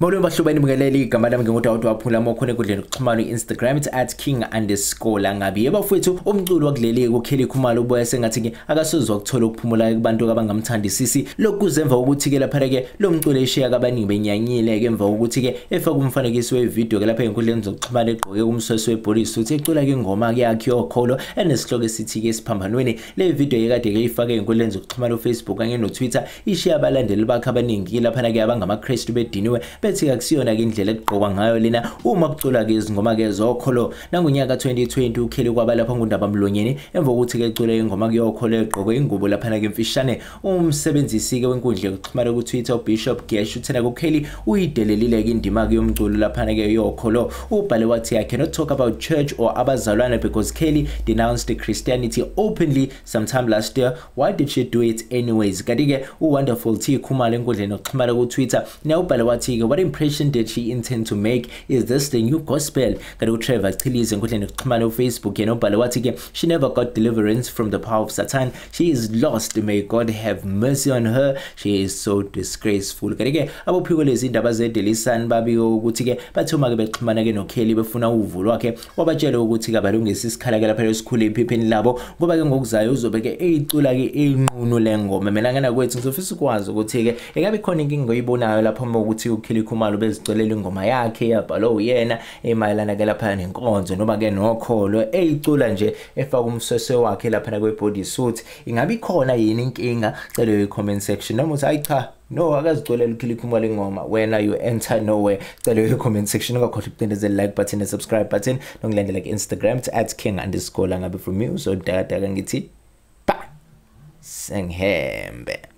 Molo bahlobeni mngeleli igama lami ngingudawudu waphula mokhona enkundleni yokuxhumana Instagram @king_langabi. Yebafowethu umculo wakuleli uKelly Khumalo uboya sengathi ke akasozwa ukuthola ukuphumula kubantu abangamthandisisi lokuzemva ukuthi ke lapha ke lo mculo eshiya kabaningi benyanyile ke emva ukuthi ke efaka umfanekiso wevideo ke lapha enkundleni zokuxhumana egqoke umsweso webodies uthi ecula ke ingoma yakhe yokholo enesihloko esithi ke siphambanweni. Le video yekade ke ifake enkundleni zokuxhumana uFacebook kanye noTwitter ishiya abalandeli bakhe abaningi lapha ke abangamaKristu bediniwe bethi akusiyona ke indlela egqokwa ngayo lena uma kucula ke izingoma ke zokholo. Nangunyaka 2020 uKelly kwaba lapha ngundaba mlonyeni emva ukuthi ke ecule ingoma ke yokholo egqoke ingubo lapha ke mfishane. Umsebenzisi ke wenkundla yokuxhumana ku Twitter uBishop Geshu uthena uKelly uyidelelile ke indima ke yomculo lapha ke yokholo. Ubhale wathi I cannot talk about church or abazalwane because Kelly denounced Christianity openly sometime last year. Why did she do it anyways? Kanti ke uWonderful T Khumalo enkundleni yokuxhumana ku Twitter na ubhale wathi ke what impression did she intend to make? Is this the new gospel? Kanti uTrevor Chilize enkundleni yokuxhumana uFacebook yena ubhale wathi ke she never got deliverance from the power of Satan. She is lost. May God have mercy on her. She is so disgraceful. Kanti ke abophiko lezi indaba zeDelisan babiko ukuthi ke bathoma ke bexhumana ke noKelly befuna uvulo wakhe wabatshela ukuthi ke balungisa isikhala ke lapha esikhulu ephepheni labo ngoba ke ngokuzayo uzobe ke eyicula ke inqunu lengoma. Mina ngana kwethu ngizofisa ukwazi ukuthi ke engabe khona inkinga oyibonayo lapha uma ukuthi uKelly Khumalo bezicelela ingoma yakhe yabhalwa uyena emayelana ke lapha nenkonzo noma ke nokholo eyicula nje efaka umswese wakhe lapha kwebody suit. Ingabe khona yini inkinga? Cela comment section noma uthi hayi cha no akazicolela uKelly Khumalo ingoma wena you enter nowhere. Cela comment section ungakhohlwa ukutendezela like button and subscribe button nongilandela ku Instagram @king_langabi from me uzodada ngithi pa senghembe.